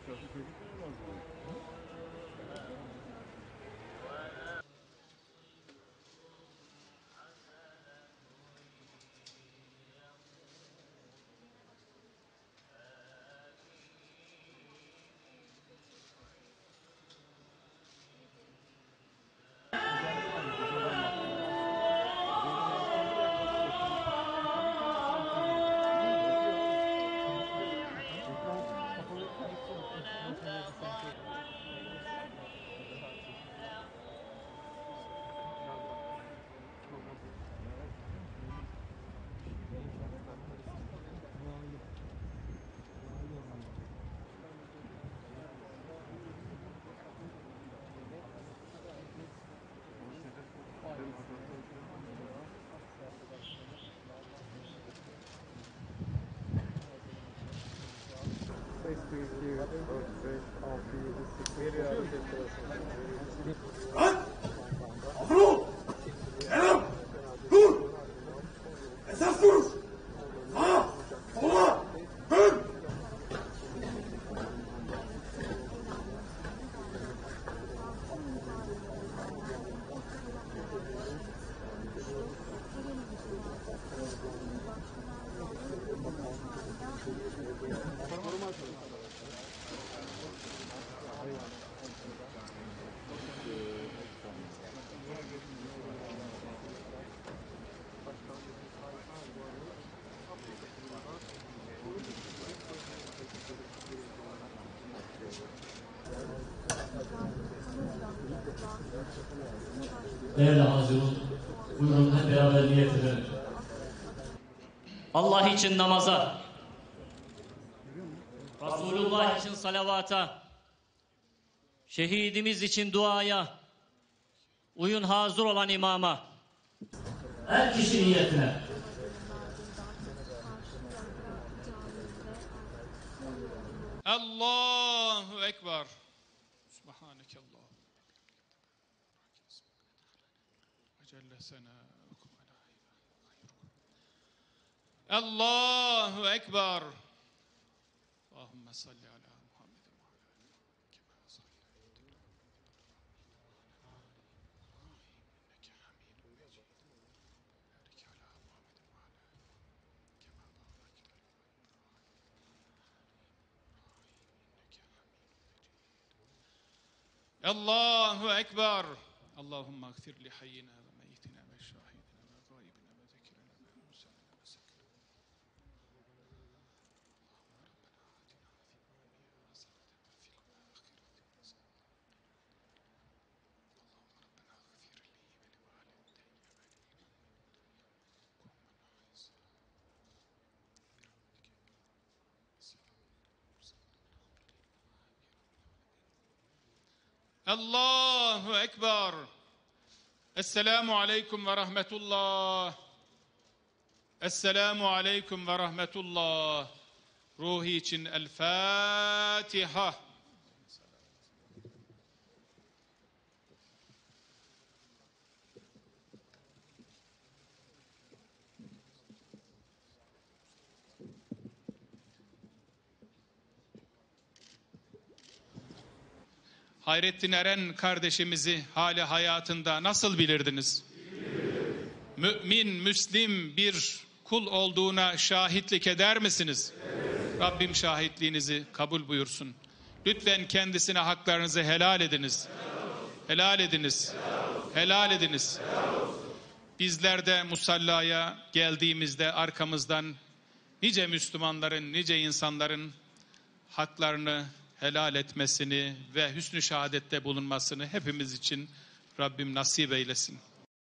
Lan! Afro! Selam! Dur! Esas duruş! Sağa! Sola! Dön! Değerli hazırın, buyurun hep beraber niyet edelim. Allah için namaza, Resulullah için salavata, şehidimiz için duaya, uyun hazır olan imama. Her kişi niyetine. Allahu Ekber. Subhaneke Allah. Celle senâkum alâ Allahu Ekber. Allahümme salli ala Muhammed ve ala kema salleyte inneke hamidun mecid. Barik ala Muhammed ve ala kema barakte Allahu Ekber. Allahümme agfir li hayyina ve meyyitina ve şahidina ve gaibina ve zekirina ve musana ve sakina. Allahu Ekber. Esselamu Aleyküm ve Rahmetullah. Esselamu Aleyküm ve Rahmetullah. Ruhi için El Fatiha. Hayrettin Eren kardeşimizi hali hayatında nasıl bilirdiniz? Mümin, Müslim bir kul olduğuna şahitlik eder misiniz? Rabbim şahitliğinizi kabul buyursun. Lütfen kendisine haklarınızı helal ediniz. Helal ediniz. Helal ediniz. Bizler de musallaya geldiğimizde arkamızdan nice Müslümanların, nice insanların haklarını helal etmesini ve hüsnü şehadette bulunmasını hepimiz için Rabbim nasip eylesin.